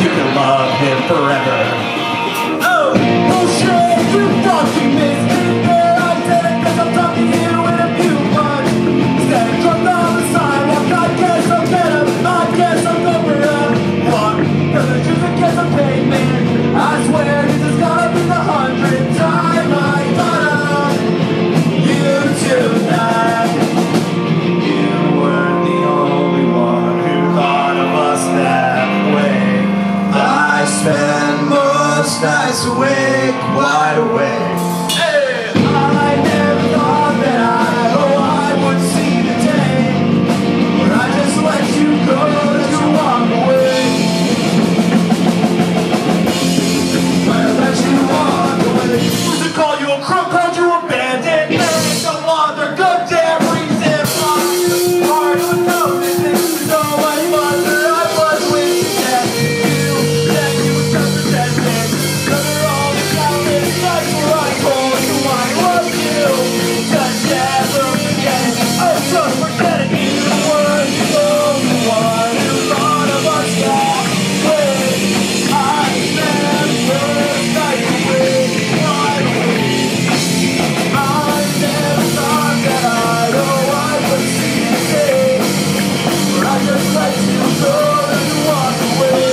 you can love him forever. Oh, bullshit, you fucking missed me there. I did it 'cause I'm talking to you in a few months. Instead of drunk on the sidewalk, I guess I'm better. I guess I'm over up. What? 'Cause the truth is, guess I'm paid, man. I swear this is gonna be the 100th time I thought of you tonight. You weren't the only one who thought of us that way. I spend most nights awake, wide awake. Hey, I never thought that I would see the day where I just let you go, let you walk away. Where I let you walk away. Used to call you a crook, called you a bandit. Man, don't want their good damn reason. Hard to know this thing so much fun that I was with you. That you said you were just pretending. Cover all the countless nights where I told you I love you. Just never forget it. Oh, just forget it. You were the only one who thought of us that way. I never night away, wide awake. I never thought that I would see the day where I just let you go and you walk away.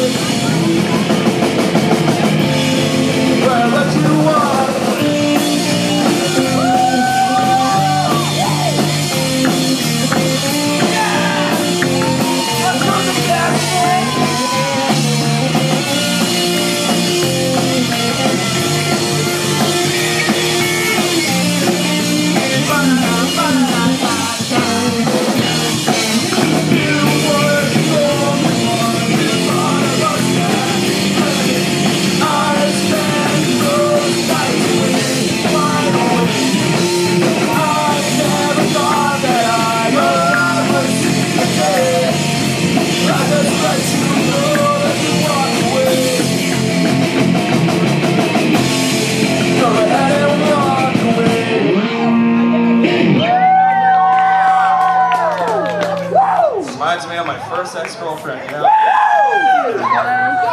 Where I let you walk away. Let's go to the dance floor. Reminds me of my first ex-girlfriend, you know?